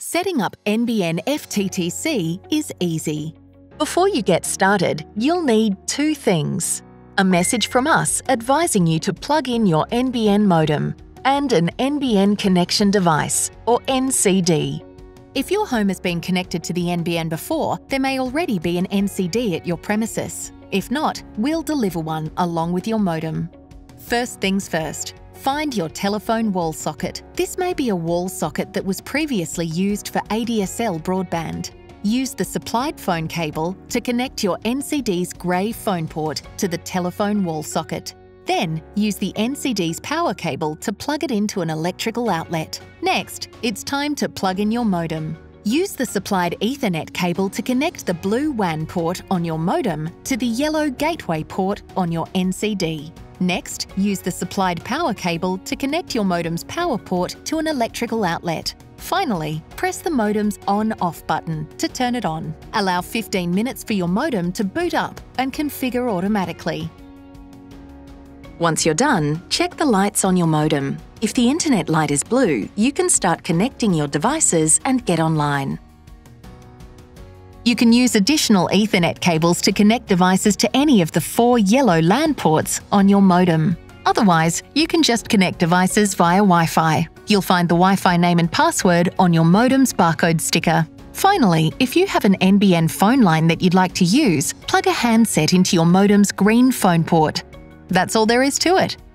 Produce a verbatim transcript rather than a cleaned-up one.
Setting up N B N F T T C is easy. Before you get started, you'll need two things: a message from us advising you to plug in your N B N modem and an N B N connection device, or N C D. If your home has been connected to the N B N before, there may already be an N C D at your premises. If not, we'll deliver one along with your modem. First things first. Find your telephone wall socket. This may be a wall socket that was previously used for A D S L broadband. Use the supplied phone cable to connect your N C D's grey phone port to the telephone wall socket. Then, use the N C D's power cable to plug it into an electrical outlet. Next, it's time to plug in your modem. Use the supplied Ethernet cable to connect the blue W A N port on your modem to the yellow gateway port on your N C D. Next, use the supplied power cable to connect your modem's power port to an electrical outlet. Finally, press the modem's on-off button to turn it on. Allow fifteen minutes for your modem to boot up and configure automatically. Once you're done, check the lights on your modem. If the internet light is blue, you can start connecting your devices and get online. You can use additional Ethernet cables to connect devices to any of the four yellow LAN ports on your modem. Otherwise, you can just connect devices via Wi-Fi. You'll find the Wi-Fi name and password on your modem's barcode sticker. Finally, if you have an N B N phone line that you'd like to use, plug a handset into your modem's green phone port. That's all there is to it.